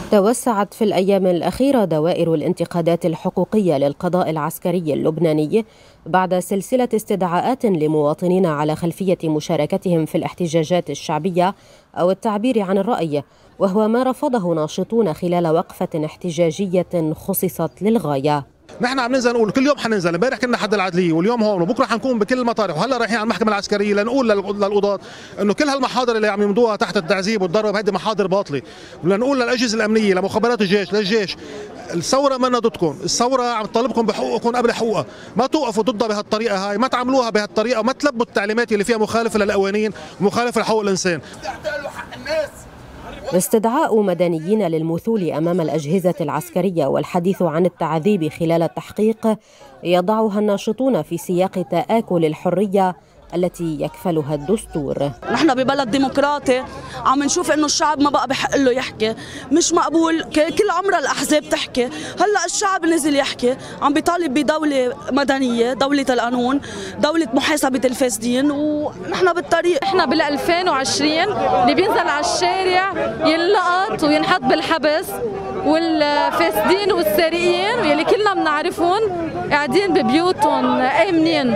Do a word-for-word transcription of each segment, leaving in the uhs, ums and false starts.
توسعت في الأيام الأخيرة دوائر الانتقادات الحقوقية للقضاء العسكري اللبناني بعد سلسلة استدعاءات لمواطنين على خلفية مشاركتهم في الاحتجاجات الشعبية أو التعبير عن الرأي، وهو ما رفضه ناشطون خلال وقفة احتجاجية خصصت للغاية. نحن عم ننزل نقول كل يوم حننزل، امبارح كنا حد العدليه واليوم هون وبكره حنكون بكل المطارح، وهلا رايحين على المحكمه العسكريه لنقول للقضاة انه كل هالمحاضر اللي عم يمضوها تحت التعذيب والضرب هذه محاضر باطله، ولنقول للاجهزه الامنيه لمخابرات الجيش للجيش الثوره ما ضدكم، الثوره عم تطالبكم بحقوقكم قبل حقوقها، ما توقفوا ضدها بهالطريقه هاي، ما تعملوها بهالطريقه وما تلبوا التعليمات اللي فيها مخالفه للقوانين ومخالفه لحقوق الانسان. استدعاء مدنيين للمثول أمام الأجهزة العسكرية والحديث عن التعذيب خلال التحقيق يضعها الناشطون في سياق تآكل الحرية التي يكفلها الدستور. نحن ببلد ديمقراطي عم نشوف انه الشعب ما بقى بحق له يحكي، مش مقبول كل عمر الاحزاب تحكي، هلا الشعب نزل يحكي، عم بيطالب بدولة مدنية، دولة القانون، دولة محاسبة الفاسدين، ونحن بالطريق. احنا بال ألفين وعشرين اللي بينزل على الشارع ينلقط وينحط بالحبس، والفاسدين والسارقين واللي كلنا بنعرفهم قاعدين ببيوتهم آمنين.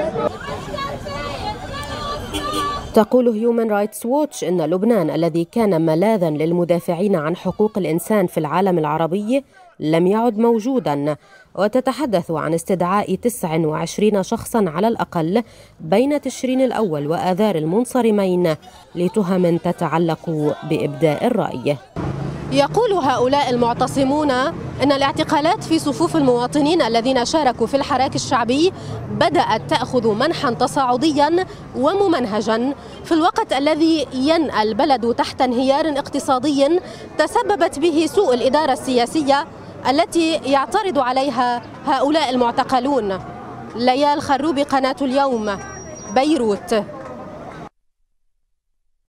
تقول هيومن رايتس ووتش إن لبنان الذي كان ملاذاً للمدافعين عن حقوق الإنسان في العالم العربي لم يعد موجوداً، وتتحدث عن استدعاء تسعة وعشرين شخصاً على الأقل بين تشرين الأول وآذار المنصرمين لتهم تتعلق بإبداء الرأي. يقول هؤلاء المعتصمون أن الاعتقالات في صفوف المواطنين الذين شاركوا في الحراك الشعبي بدأت تأخذ منحا تصاعديا وممنهجا في الوقت الذي ينأى البلد تحت انهيار اقتصادي تسببت به سوء الإدارة السياسية التي يعترض عليها هؤلاء المعتقلون. ليال خروبي، قناة اليوم، بيروت.